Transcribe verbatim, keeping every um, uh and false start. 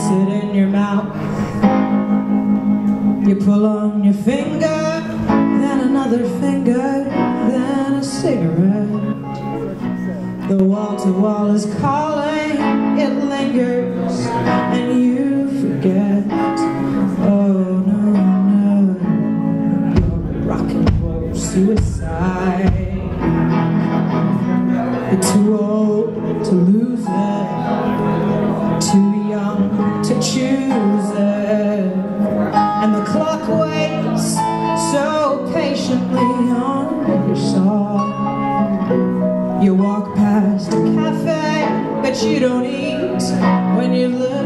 it in your mouth. You pull on your finger, then another finger, then a cigarette. The wall-to-wall is calling, it lingers, and you forget. Oh no, no, you're rock and roll suicide. You're too old to lose it, too young to choose it, and the clock waits so patiently on your song. You walk past a cafe, but you don't eat when you look